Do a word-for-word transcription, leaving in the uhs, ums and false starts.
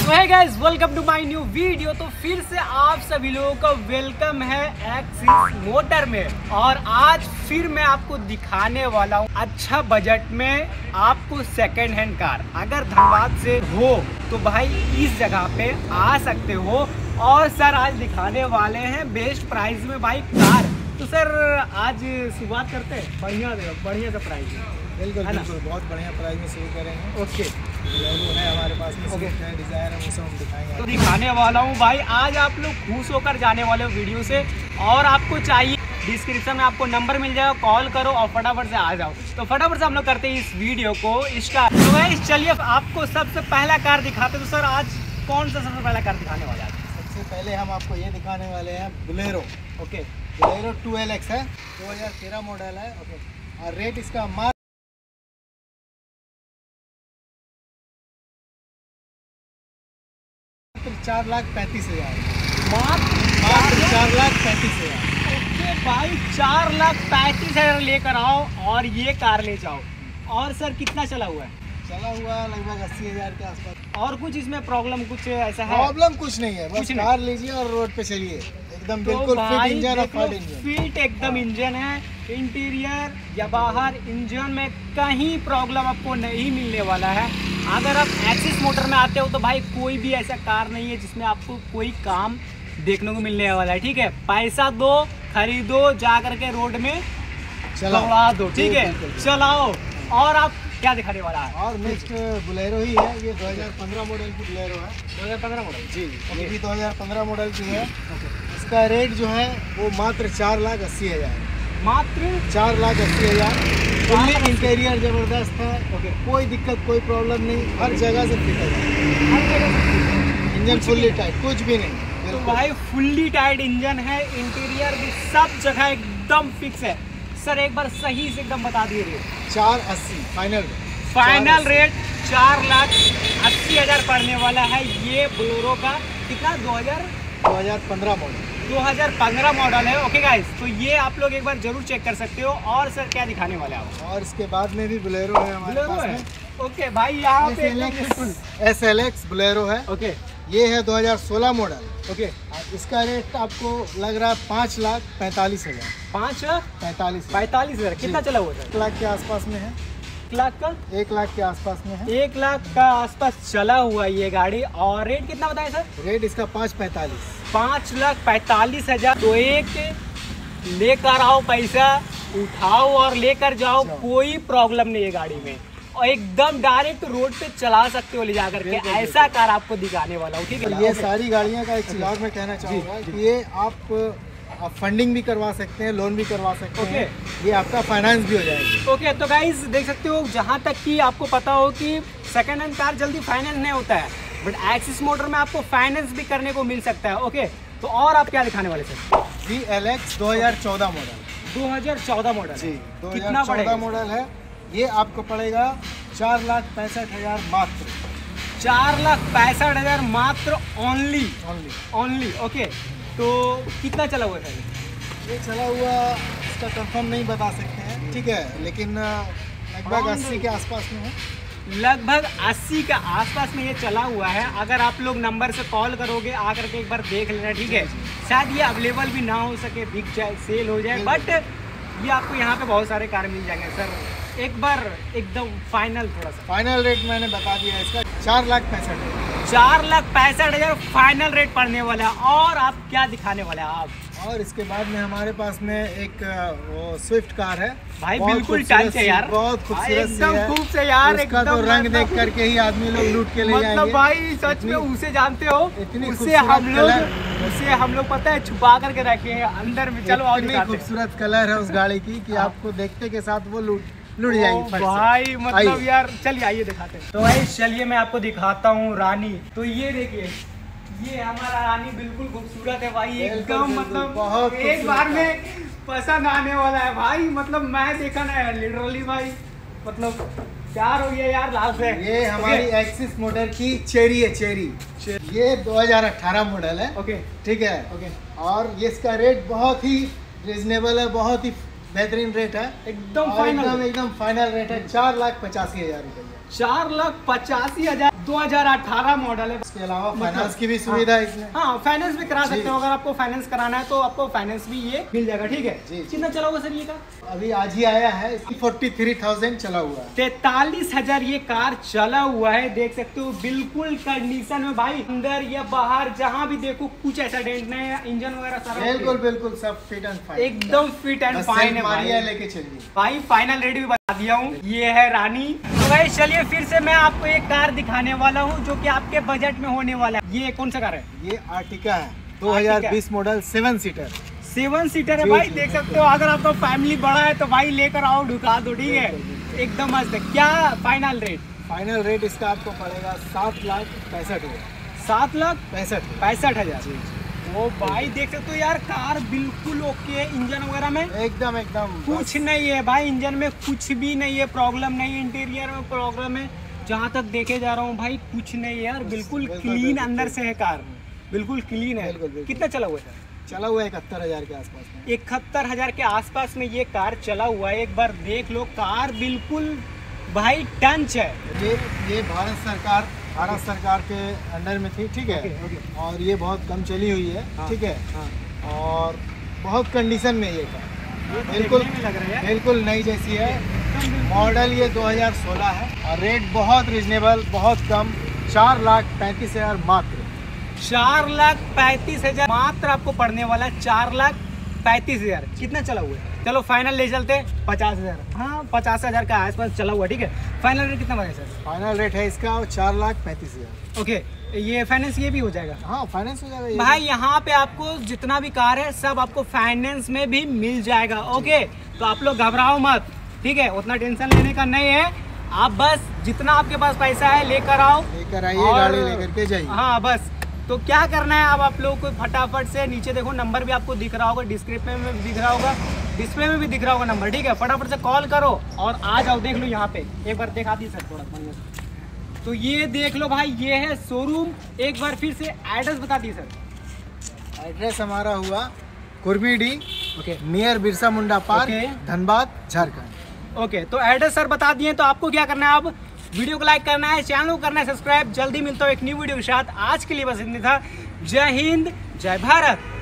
Hey guys, welcome to my new video. तो फिर से आप सभी लोगों का वेलकम है एक्सिस मोटर में। और आज फिर मैं आपको दिखाने वाला हूँ अच्छा बजट में आपको सेकंड हैंड कार। अगर धनबाद से हो तो भाई इस जगह पे आ सकते हो। और सर आज दिखाने वाले हैं बेस्ट प्राइस में भाई कार। तो सर आज शुरुआत करते हैं बढ़िया बढ़िया सा प्राइस में। बिल्कुल बिल्कुल बहुत बढ़िया प्राइस में शुरू करेंगे। ओके बोलेरो है हमारे पास में, ओके है डिजायर है, वो सब हम दिखाएंगे। तो दिखाने वाला हूँ भाई। आज आप लोग खुश होकर जाने वाले हो वीडियो से। और आपको चाहिए डिस्क्रिप्शन में आपको नंबर मिल जाएगा, कॉल करो और फटाफट से आ जाओ। तो फटाफट से हम लोग करते हैं इस वीडियो को स्टार्ट। तो भाई चलिए आपको सबसे पहला कार दिखाते। तो सर आज कौन सा सबसे पहला कार दिखाने वाला है? सबसे पहले हम आपको ये दिखाने वाले हैं Bolero. Okay Bolero two L X है, दो हज़ार तेरह मॉडल है। ओके और रेट इसका मात्र चार लाख पैंतीस हजार मात्र चार लाख पैंतीस हजार। ओके भाई, चार लाख पैंतीस हजार लेकर आओ और ये कार ले जाओ। और सर कितना चला हुआ है? चला हुआ लगभग अस्सी हजार के आसपास। और कुछ इसमें प्रॉब्लम कुछ ऐसा है? प्रॉब्लम कुछ नहीं है, बस नहीं। कार लीजिए और रोड पे चलिए एकदम तो बिल्कुल फिट भाई इंजन और देख लो, फट इंजन। फिट एकदम इंजन है। इंटीरियर या बाहर इंजन में कहीं प्रॉब्लम आपको नहीं मिलने वाला है। अगर आप एक्सिस मोटर में आते हो तो भाई कोई भी ऐसा कार नहीं है जिसमें आपको कोई काम देखने को मिलने वाला है। ठीक है, पैसा दो, खरीदो, जा करके रोड में चला दो। ठीक है, चलाओ। और आप क्या दिखाने वाला है? और नेक्स्ट बोलेरो ही है, ये दो हज़ार पंद्रह मॉडल की बोलेरो है। दो हज़ार पंद्रह मॉडल जी, ये भी दो हज़ार पंद्रह मॉडल की है। इसका रेट जो है वो मात्र चार लाख अस्सी हजार मात्र चार लाख अस्सी हजार फुल्ली इंटीरियर जबरदस्त है। ओके, कोई दिक्कत कोई प्रॉब्लम नहीं, हर जगह से फिट है। हर जगह से इंजन फुल्ली टाइट, कुछ भी नहीं। तो भाई फुल्ली टाइट इंजन है, इंटीरियर भी सब जगह एकदम फिक्स है। सर एक बार सही से एकदम बता दीजिए। चार अस्सी फाइनल फाइनल रेट चार लाख अस्सी हजार पड़ने वाला है ये बोलेरो का। कितना? दो हजार दो हज़ार पंद्रह मॉडल दो हज़ार पंद्रह मॉडल है। ओके गाइस, तो ये आप लोग एक बार जरूर चेक कर सकते हो। और सर क्या दिखाने वाले आप? और इसके बाद में भी बोलेरो है हमारे बोलेरो पास है। में। ओके भाई, यहाँ पे एस एल एक्स बोलेरो है। ओके ये है दो हज़ार सोलह मॉडल। ओके, इसका रेट आपको लग रहा है पाँच लाख पैंतालीस हजार पाँच पैंतालीस पैंतालीस हजार कितना चला हुआ सर? एक लाख के आसपास में है। एक लाख का एक लाख के आसपास में है। एक लाख का आसपास चला हुआ ये गाड़ी। और रेट कितना बताया सर? रेट इसका पाँच पैंतालीस पाँच लाख पैंतालीस हजार। तो एक लेकर आओ, पैसा उठाओ और लेकर जाओ, कोई प्रॉब्लम नहीं है गाड़ी में। और एकदम डायरेक्ट रोड पे चला सकते हो ले जा करके। ऐसा कार आपको दिखाने वाला हूँ। ठीक है, ये सारी गाड़ियाँ का एक चीज और मैं कहना चाहूँगा कि ये आप आप फंडिंग भी करवा सकते हैं, लोन भी करवा सकते हैं। ये आपका फाइनेंस भी हो जाएगा। ओके, तो गाइस देख सकते हो, जहाँ तक कि आपको पता हो कि सेकंड हैंड कार जल्दी फाइनेंस नहीं होता है, बट एक्सिस मोटर में आपको फाइनेंस भी करने को मिल सकता है। ओके, तो और आप क्या दिखाने वाले सर? वी एल एक्स दो हज़ार चौदह मॉडल दो हज़ार चौदह मॉडल जी, दो कितना हज़ार चौदह पड़ेगा? मॉडल है। ये आपको पड़ेगा चार लाख पैंसठ हजार मात्र चार लाख पैंसठ हजार मात्र ओनली ओनली ओनली। ओके, तो कितना चला हुआ है? ये चला हुआ इसका कंफर्म नहीं बता सकते हैं, ठीक है, लेकिन लगभग अस्सी के आसपास में है। लगभग अस्सी के आसपास में ये चला हुआ है। अगर आप लोग नंबर से कॉल करोगे आकर के एक बार देख लेना। ठीक है, शायद ये अवेलेबल भी ना हो सके, बिक जाए, सेल हो जाए, बट ये आपको यहाँ पे बहुत सारे कार मिल जाएंगे। सर एक बार एकदम फाइनल थोड़ा सा फाइनल रेट मैंने बता दिया इसका चार लाख पैंसठ हजार चार लाख पैंसठ हजार फाइनल रेट पड़ने वाला है। और आप क्या दिखाने वाले हैं आप? और इसके बाद में हमारे पास में एक वो स्विफ्ट कार है भाई, बहुत बिल्कुल खूबसूरत टाइम से यार, बहुत खूबसूरत सी एकदम है। खूब से यार, उसका तो एकदम रंग मतलब- देख करके ही आदमी लोग लूट के ले मतलब जाएंगे। भाई सच में उसे जानते हो, इतनी उसे खूबसूरत हम लोग कलर- उसे हम लोग पता है छुपा करके रखे हैं अंदर में। चलो आओ इतनी दिखाते हैं। खूबसूरत कलर है उस गाड़ी की कि आपको देखते के साथ वो लूट लुट जाएगी ओ फट से। भाई मतलब आइए। यार, चलिए आइए दिखाते हैं। तो भाई चलिए मैं आपको दिखाता हूँ रानी। तो ये देखिए, ये हमारा रानी बिल्कुल खूबसूरत है भाई, बिल्कुल, एकदम बिल्कुल, मतलब बहुत एक खूबसूरत बार है। में पसंद आने वाला है भाई। मतलब मैं देखा ना लिटरली भाई, मतलब प्यार हो गया यार लाल से। ये हमारी एक्सिस मोटर की चेरी है, चेरी। ये दो हज़ार अठारह मॉडल है। ओके ठीक है। ओके, और ये इसका रेट बहुत ही रिजनेबल है, बहुत ही बेहतरीन रेट है, एकदम और फाइनल एकदम एकदम फाइनल रेट है चार लाख पचासी हजार रुपये चार लाख पचासी हजार दो हज़ार अठारह मॉडल है। इसके अलावा फाइनेंस की भी सुविधा है इसमें। हाँ, फाइनेंस भी करा सकते हो। अगर आपको फाइनेंस कराना है तो आपको फाइनेंस भी ये मिल जाएगा। ठीक है, कितना चला हुआ सर ये कार? अभी आज ही आया है, फोर्टी थ्री थाउजेंड चला हुआ है। तैतालीस हजार ये कार चला हुआ है, देख सकते हो बिल्कुल कंडीशन में भाई। अंदर या बाहर जहाँ भी देखो कुछ ऐसा डेंट नहीं है, इंजन वगैरह सारा बिल्कुल बिल्कुल सब फिट एंड फाइन, एकदम फिट एंड फाइन है भाई। लेके चलिए भाई फाइनल रेट भी बता दिया हूँ, ये है रानी। तो भाई चलिए फिर से मैं आपको एक कार दिखाने वाला हूँ जो कि आपके बजट में होने वाला है। ये कौन सा कार है? ये आर्टिका है, दो हज़ार बीस model, seven seater. Seven seater है भाई, देख सकते हो। अगर आपका फैमिली बड़ा है तो भाई लेकर आओ, ढुका दो। ठीक है, एकदम मस्त है। क्या फाइनल रेट? फाइनल रेट इसका आपको पड़ेगा सात लाख पैंसठ हजार सात लाख पैंसठ पैंसठ हजार ओ भाई देख सकते हो यार, कार बिल्कुल ओके है। इंजन वगैरह में एकदम एकदम कुछ नहीं है भाई, इंजन में कुछ भी नहीं है, प्रॉब्लम नहीं है। इंटीरियर में प्रॉब्लम है, जहाँ तक देखे जा रहा हूँ भाई कुछ नहीं है यार, बिल्कुल क्लीन अंदर से है कार, बिल्कुल क्लीन है। कितना चला हुआ है? चला हुआ है इकहत्तर हजार के आसपास में। इकहत्तर हजार के आसपास में ये कार चला हुआ है। एक बार देख लो, कार बिल्कुल भाई टंच है। ये ये भारत सरकार भारत सरकार के अंडर में थी, ठीक है। Okay, okay. और ये बहुत कम चली हुई है, हाँ, ठीक है। हाँ। और बहुत कंडीशन में ये कार बिल्कुल लग रहा है, बिल्कुल नई जैसी है। मॉडल ये दो हज़ार सोलह है और रेट बहुत रिजनेबल, बहुत कम, चार लाख पैंतीस हजार मात्र। चार लाख पैंतीस हजार मात्र आपको पड़ने वाला है। चार लाख पैंतीस हजार कितना चला हुआ है? चलो फाइनल ले चलते पचास हजार हाँ पचास हजार का आसपास चला हुआ। ठीक है, फाइनल रेट कितना बनेगा सर? फाइनल रेट है इसका चार लाख पैंतीस हजार। ओके, ये फाइनेंस ये भी हो जाएगा? हाँ, फाइनेंस हो जाएगा भाई। यहाँ पे आपको जितना भी कार है सब आपको फाइनेंस में भी मिल जाएगा। ओके, तो आप लोग घबराओ मत, ठीक है, उतना टेंशन लेने का नहीं है। आप बस जितना आपके पास पैसा है लेकर आओ, लेकर आइए, गाड़ी लेकर के जाइए। हाँ बस, तो क्या करना है अब आप लोगों को, फटाफट से नीचे देखो नंबर भी आपको दिख रहा होगा, डिस्क्रिप्शन में भी दिख रहा होगा, डिस्प्ले में भी दिख रहा होगा नंबर। ठीक है, फटाफट से कॉल करो और आ जाओ। देख लो यहाँ पे एक बार दिखा दी सर थोड़ा बढ़िया से। तो ये देख लो भाई, ये है शोरूम। एक बार फिर से एड्रेस बता दी सर। एड्रेस हमारा हुआ Kurmidih, okay, near Birsa Munda park, okay. Dhanbad, Jharkhand. Okay, तो एड्रेस सर बता दिए। तो आपको क्या करना है, अब वीडियो को लाइक करना है, चैनल को करना है सब्सक्राइब। जल्दी मिलता हूँ एक न्यू वीडियो के साथ। आज के लिए बस इतना था। जय हिंद, जय भारत।